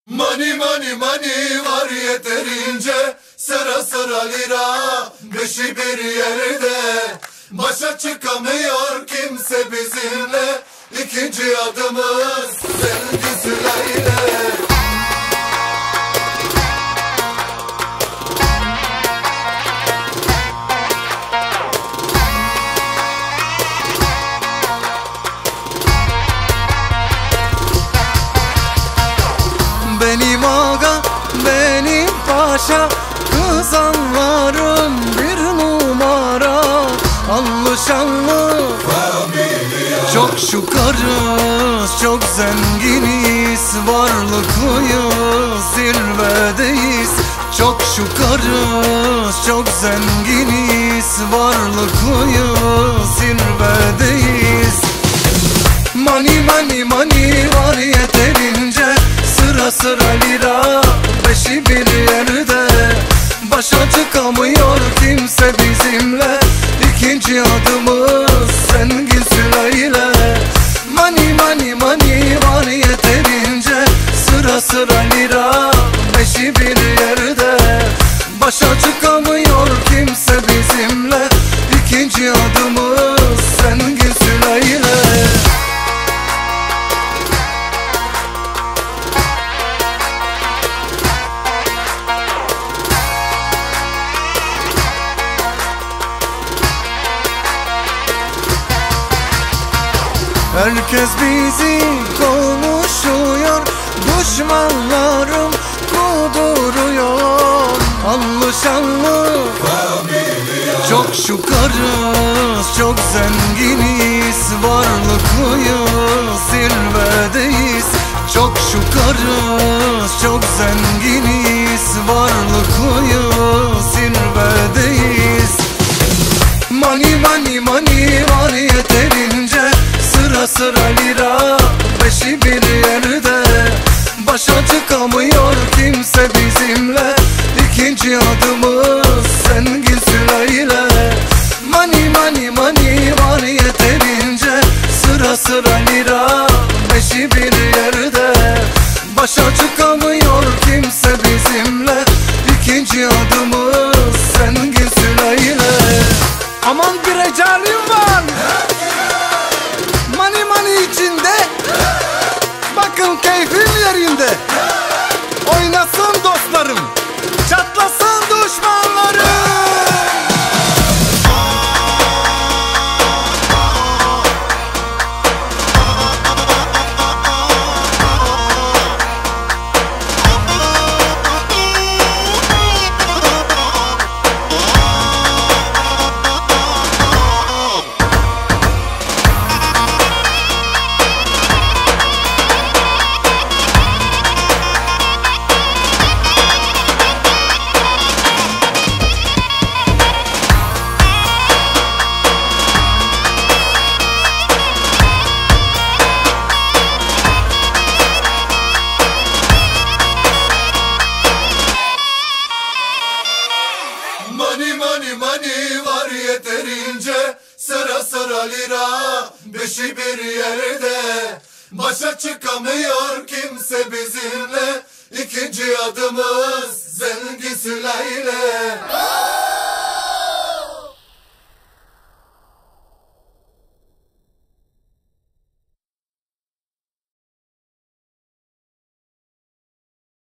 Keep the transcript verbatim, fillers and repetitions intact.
Mani mani mani var yeterince, sıra sıra lira, beşi bir yerde. Başa çıkamıyor kimse bizimle, İkinci adımız Sevgi Süleyle. Benim aga, benim paşa, kızanlarım bir numara. Anlı şanlı çok şukarız, çok zenginiz, varlıklıyız, zirvedeyiz. Çok şukarız, çok zenginiz, varlıklıyız, zirvedeyiz. Mani mani mani var yeterince, sıra sıra lira, beşi bir yerde. Başa çıkamıyor kimse bizimle, İkinci adımız Sevgi Süleyle. Mani mani mani var yeterince, sıra sıra lira, beşi bir yerde. Başa çıkamıyor kimse bizimle, İkinci adımız Sevgi Süleyle. Herkes bizi konuşuyor, düşmanlarım kuduruyor. Anlı şanlı çok şukarız, çok zenginiz, varlıklıyız, zirvedeyiz. Çok şukarız, çok zenginiz, varlıklıyız, zirvedeyiz. Mani mani mani var yeterince, sıra sıra lira, beşi bir yerde. Başa çıkamıyor kimse bizimle, İkinci adımız Sevgi Süleyle. Mani mani mani var yeterince, sıra sıra lira, beşi bir yerde. Başa çıkamıyor kimse bizimle, İkinci adımız Sevgi Süleyle. Aman bir ecalim var, mani mani içinde, bakın keyfim yerinde. Oynasın dostlarım, çatlasın düşmanlarım. Mani mani mani var yeterince, sıra sıra lira, beşi bir yerde. Başa çıkamıyor kimse bizimle, İkinci adımız Sevgi Süleyle.